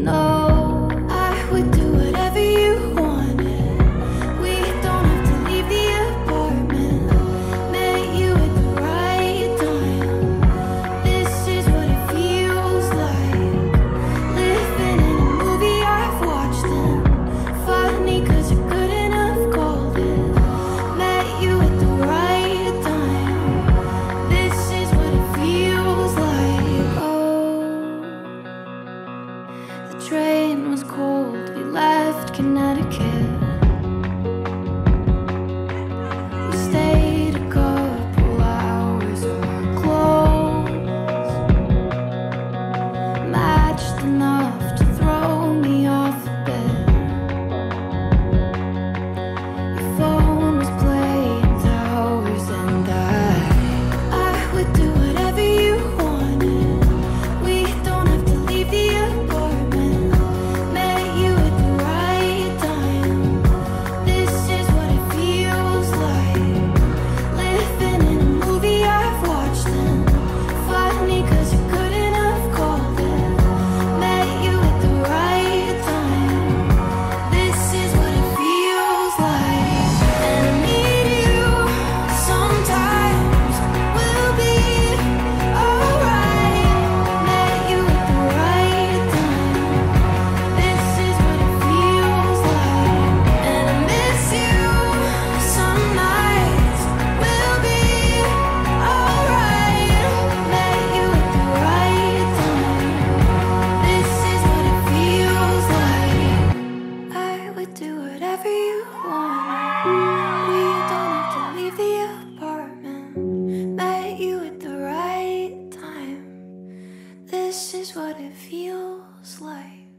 No, I would do whatever you wanted. We don't have to leave the apartment. Met you at the right time. This is what it feels like. Living in a movie I've watched and funny 'cause I couldn't have called it. Met you at the right time. This is what it feels like. Oh, the train was cold, we left Connecticut. We stayed a couple hours in our clothes, matched enough to throw me off the bed. Your phone was playing towers and I would do whatever you wanted. We don't have to leave the apartment. Met you at the right time. This is what it feels like. Living in a movie I've watched and funny 'cause I couldn't have called it. Met you at the right time. This is what it feels like. And I need you sometimes. We'll be alright. Met you at the right time. This is what it feels like. And I miss you some nights. We'll be alright. Met you at the right time. This is what it feels like. I would do whatever you want. We don't have to leave the apartment. Met you at the right time. This is what it feels like.